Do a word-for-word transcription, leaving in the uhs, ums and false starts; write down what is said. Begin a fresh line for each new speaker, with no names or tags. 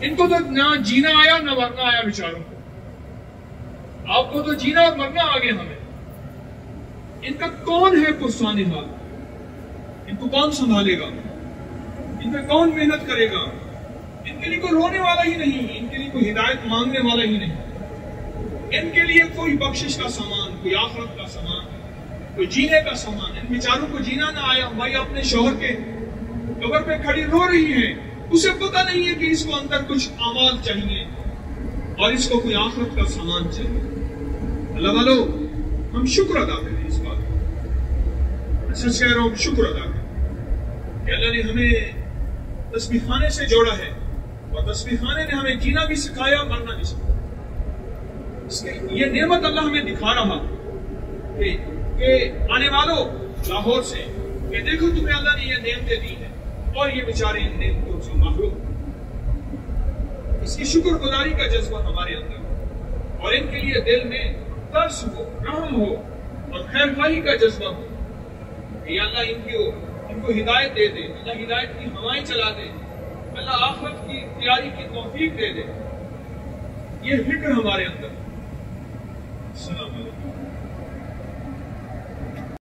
ان کو تو نہ جینا آیا نہ مرنا آیا بیچاروں کو. آپ کو تو جینا اور مرنا آ گیا ہمیں. ان کا کون ہے پرسانے والا؟ ان کو کون سنبھالے گا؟ ان پہ کون محنت کرے گا؟ ان کے لیے کوئی رونے والا ہی نہیں، ان کے لیے کوئی ہدایت مانگنے والا ہی نہیں. ان کے لیے کوئی بخشش کا سامان، کوئی آخرت کا سامان، کوئی جینے کا سامان. ان بیچاروں کو جینا نہ آیا. بھائی اپنے شوہر کے قبر پہ کھڑی رو رہی ہے، اسے پتہ نہیں ہے کہ اس کو اندر کچھ اعمال چاہیے اور اس کو کوئی آخرت کا سامان چاہیے. اللہ والو، ہم شکر ادا کریں اس بات کا. سچ کہہ رہا ہوں، شکر ادا کریں کہ اللہ نے ہمیں تسبیح خانے سے جوڑا ہے اور تسبیح خانے نے ہمیں جینا بھی سکھایا، مرنا بھی سکھایا. اس کے یہ نعمت اللہ ہمیں دکھا رہا کہ, کہ آنے والوں لاہور سے کہ دیکھو تمہیں اللہ نے یہ نعمتیں دی ہیں اور یہ بیچارے ان نعمتوں سے محروم. اس کی شکر گزاری کا جذبہ ہمارے اندر ہو اور ان کے لیے دل میں ترس ہو، رحم ہو اور خیر خواہی کا جذبہ ہو کہ اللہ ان کو ان کو ہدایت دے دے، اللہ ہدایت کی ہوائیں چلا دے، اللہ آخرت کی تیاری کی توفیق دے دے. یہ فکر ہمارے اندر. السلام علیکم.